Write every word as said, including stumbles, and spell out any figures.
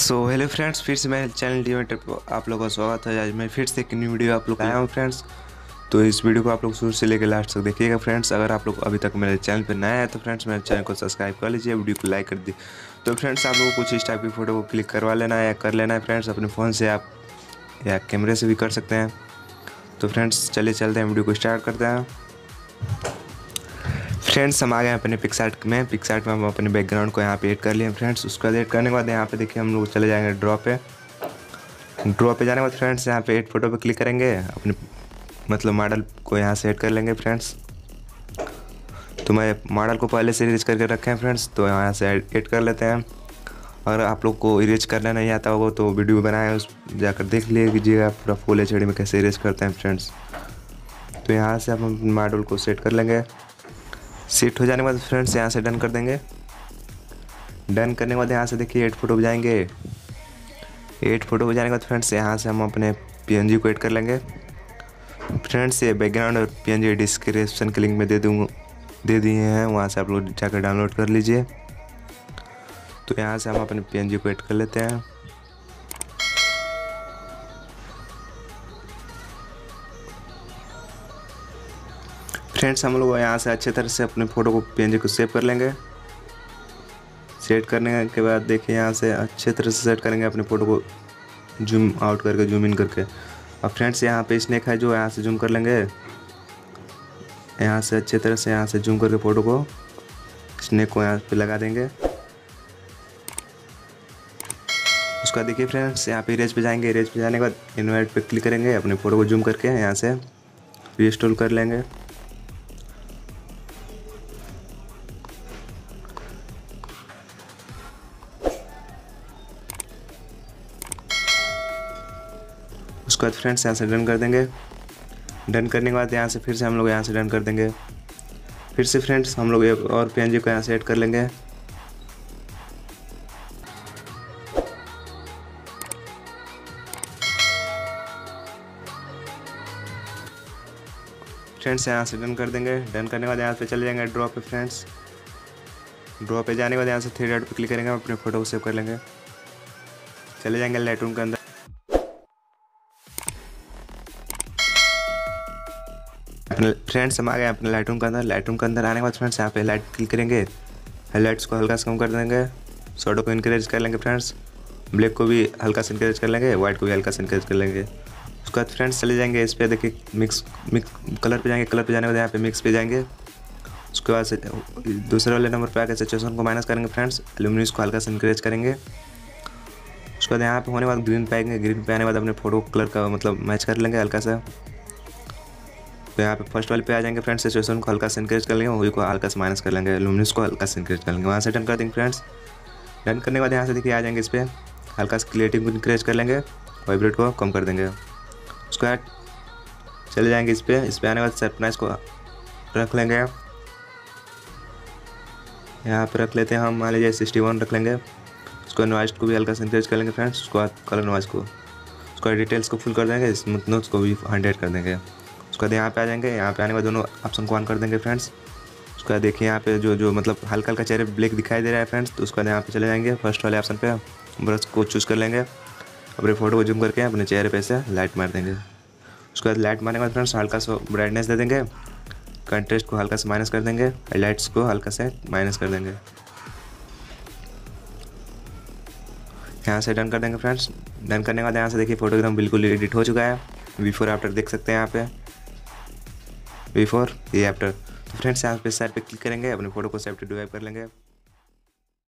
So hello friends, फिर से मेरे चैनल डिवेटर पर आप लोगों का स्वागत है। आज मैं फिर से एक न्यू वीडियो आप लोग आया हूँ फ्रेंड्स। तो इस वीडियो को आप लोग शुरू से लेकर लास्ट तक देखिएगा फ्रेंड्स। अगर आप लोग अभी तक मेरे चैनल पर नया है तो फ्रेंड्स मेरे चैनल को सब्सक्राइब कर लीजिए, वीडियो को लाइक कर दीजिए। तो फ्रेंड्स आप लोगों को कुछ इस टाइप की फ़ोटो को क्लिक करवा लेना है या कर लेना है फ्रेंड्स, अपने फ़ोन से आप या कैमरे से भी कर सकते हैं। तो फ्रेंड्स चलिए चलते हैं, वीडियो को स्टार्ट करते हैं। फ्रेंड्स हम आ गए हैं अपने पिक्सार्ट में। पिक्सार्ट में हम अपने बैकग्राउंड को यहाँ पे ऐड कर लिए फ्रेंड्स। उसका ऐड करने के बाद यहाँ पे देखिए हम लोग चले जाएंगे ड्रॉ पे। ड्रॉ पे जाने के बाद फ्रेंड्स यहाँ पे ऐड फोटो पे क्लिक करेंगे, अपने मतलब मॉडल को यहाँ से ऐड कर लेंगे फ्रेंड्स। तो मैं मॉडल को पहले से इरेज करके रखे हैं फ्रेंड्स, तो यहाँ से ऐड कर लेते हैं। अगर आप लोग को इरेज करना नहीं आता होगा तो वीडियो बनाए उस जाकर देख लीजिएगा पूरा फुल एच डी में कैसे इरेज करते हैं फ्रेंड्स। तो यहाँ से हम मॉडल को सेट कर लेंगे। सेट हो जाने के बाद फ्रेंड्स यहाँ से डन कर देंगे। डन करने के बाद यहाँ से देखिए एड फोटो पे जाएंगे। एड फोटो पे जाने के बाद फ्रेंड्स यहाँ से हम अपने पीएनजी को ऐड कर लेंगे फ्रेंड्स। ये बैकग्राउंड और पीएनजी डिस्क्रिप्शन के लिंक में दे दूँगा दे दिए हैं, वहाँ से आप लोग जाकर डाउनलोड कर लीजिए। तो यहाँ से हम अपने पीएनजी को ऐड कर लेते हैं। फ्रेंड्स हम लोग यहाँ से अच्छे तरह से अपने फ़ोटो को पीएनजी को सेव कर लेंगे। सेट करने के बाद देखिए यहाँ से अच्छे तरह से सेट करेंगे अपने फ़ोटो को, जूम आउट करके जूम इन करके। और फ्रेंड्स यहाँ पे स्नैक है जो यहाँ से जूम कर लेंगे। यहाँ से अच्छे तरह से यहाँ से जूम करके फ़ोटो को स्नैक को यहाँ पे लगा देंगे। उसका देखिए फ्रेंड्स यहाँ पे इरेज पे जाएंगे। इरेज पे जाने के बाद इनवाइट पे क्लिक करेंगे, अपने फ़ोटो को जूम करके यहाँ से रीस्टोर कर लेंगे। उसके बाद फ्रेंड्स यहाँ से डन कर देंगे। डन करने के बाद यहाँ से फिर से हम लोग यहाँ से डन कर देंगे। फिर से फ्रेंड्स हम लोग एक और पीएनजी को यहाँ से ऐड कर लेंगे। फ्रेंड्स यहाँ से डन कर देंगे। डन करने के बाद यहाँ पे चले जाएंगे ड्रॉ पे फ्रेंड्स। ड्रॉ पे जाने के बाद यहाँ से थ्री डॉट पे क्लिक करेंगे, अपने फ़ोटो को सेव कर लेंगे। चले जाएंगे लाइटरूम के अंदर। फ्रेंड्स हम आ गए अपने लाइटरूम के अंदर। लाइटरूम के अंदर आने के बाद फ्रेंड्स यहाँ पे लाइट क्लिक करेंगे। हाईलाइट्स को हल्का से कम कर देंगे, शैडो को इनक्रीज कर लेंगे फ्रेंड्स, ब्लैक को भी हल्का से इनक्रीज कर लेंगे, वाइट को भी हल्का से इनक्रीज कर लेंगे। उसके बाद फ्रेंड्स चले जाएंगे इस पर देखिए मिक्स मिक्स कलर पे जाएंगे। कलर पे जाने के बाद यहाँ पे मिक्स पे जाएंगे। उसके बाद से दूसरे वाले नंबर पे आकर सैचुरेशन को माइनस करेंगे फ्रेंड्स, एल्यूमिनियस को हल्का से इनक्रीज करेंगे। उसके बाद यहाँ पे होने के बाद ग्रीन पे आएंगे। ग्रीन पे आने के बाद अपने फोटो कलर का मतलब मैच कर लेंगे हल्का सा। तो यहाँ पे फर्स्ट वाले पे आ जाएंगे फ्रेंड्स, सैचुरेशन को हल्का से इनक्रीज कर लेंगे, वही को हल्का से माइनस कर लेंगे, लुमिनस को हल्का से इनक्रीज कर लेंगे। वहाँ से डन कर देंगे फ्रेंड्स। डन करने के बाद यहाँ से देखिए आ जाएंगे इस पर, हल्का से क्लियरिटी को इनक्रीज कर लेंगे, वाइब्रेट को कम कर देंगे। उसके बाद चले जाएंगे इस पर। इस पर आने के बाद शार्पनेस को रख लेंगे, यहाँ पर रख लेते हैं हम, मान लीजिए सिक्सटी वन रख लेंगे। उसको नॉइज को भी हल्का से इनक्रीज कर लेंगे फ्रेंड्स। उसके बाद कलर नॉइज को, उसका डिटेल्स को फुल कर देंगे, स्मूथनेस को भी हंड्रेड कर देंगे। उसके बाद यहाँ पे आ जाएंगे। यहाँ पे आने के बाद दोनों ऑप्शन को ऑन कर देंगे फ्रेंड्स। उसके बाद देखिए यहाँ पे जो जो मतलब हल्का हल्का चेहरे ब्लैक दिखाई दे रहा है फ्रेंड्स, तो उसके बाद यहाँ पे चले जाएंगे फर्स्ट वाले ऑप्शन पे, ब्रश को चूज़ कर लेंगे, अपने फ़ोटो को जूम करके अपने चेहरे पे से लाइट मार देंगे। उसके बाद लाइट मारने के बाद फ्रेंड्स हल्का सा ब्राइटनेस दे देंगे, कंट्रास्ट को हल्का से माइनस कर देंगे, हाईलाइट्स को हल्का से माइनस कर देंगे। यहाँ से डन कर देंगे फ्रेंड्स। डन करने के बाद यहाँ से देखिए फ़ोटो एकदम बिल्कुल एडिट हो चुका है। बिफोर आफ्टर देख सकते हैं यहाँ पे, बिफोर ये आफ्टर। तो फ्रेंड्स यहाँ पे साइड पे क्लिक करेंगे, अपने फ़ोटो को सेव टू डिवाइड कर लेंगे।